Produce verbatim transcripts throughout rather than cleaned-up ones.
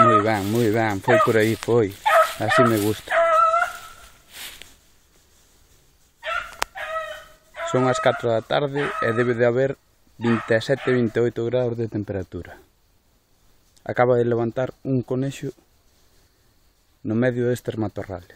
Moi ben, moi ben, foi por aí, foi. Así me gusta. Son as catro da tarde e debe de haber vinte e sete a vinte e oito grados de temperatura. Acaba de levantar un conexo no medio destes matorrales.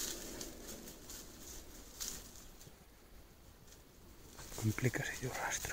Complícase o rastro.